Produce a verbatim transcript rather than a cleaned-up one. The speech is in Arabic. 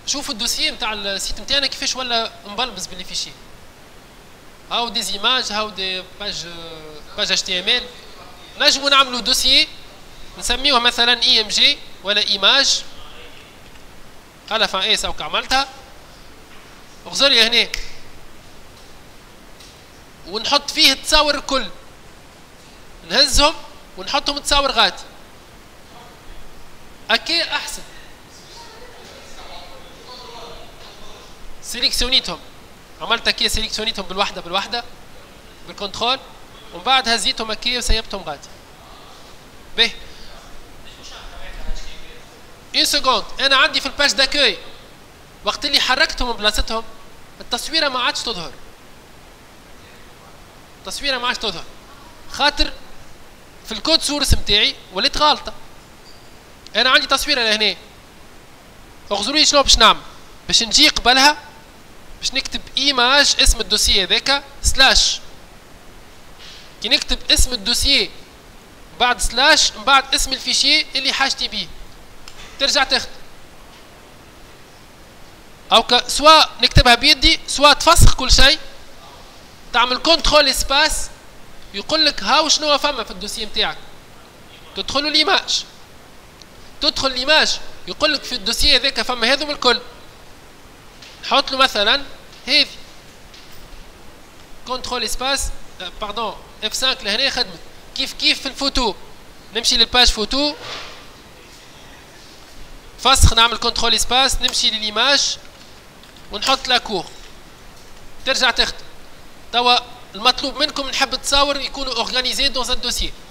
شوفوا الدوسيي نتاع السيت نتاعنا كيفاش ولا مبلبز باللي فيشي. هاو دي زيماج، هاو دي باج باج اتش تي ام ال. نجموا نعملوا دوسيي نسميوه مثلا اي ام جي ولا ايماج. على فان ايس او عملتها. اغزر لي هنا ونحط فيه التصاور الكل. نهزهم ونحطهم تصاور غادي. اكي احسن. سيليكسيونيتهم. عملت اكي سيليكسيونيتهم بالوحده بالوحده بالكنترول ومن بعد هزيتهم اكي وسيبتهم غادي. به اون سكوند انا عندي في الباج داكوي وقت اللي حركتهم من بلاصتهم التصويره ما عادش تظهر. التصويره ما عادش تظهر خاطر في الكود سورس نتاعي ولات غالطه. انا عندي تصويره لهنا. اغزروا لي شنو باش نعمل؟ باش نجي قبلها باش نكتب ايماج اسم الدوسيي هذاك سلاش. كي نكتب اسم الدوسيي بعد سلاش من بعد اسم الفيشي اللي حاجتي بيه ترجع تاخد. او سواء نكتبها بيدي سواء تفسخ كل شيء تعمل كنترول اسباس يقول لك هاو شنو فما في الدوسيي نتاعك. تدخلوا ليماج تدخل ليماج يقول لك في الدوسيي هذاك فما هذوم الكل. نحط له مثلا هذي كنترول اسباس باردون اف خمسة لهنا خدمت. كيف كيف في الفوتو نمشي للباج فوتو فسخ نعمل كنترول اسباس نمشي للإيماج ونحط لاكور ترجع تخدم. توا المطلوب منكم نحب التصاور يكونوا اورغانيزي دون ان دوسيي.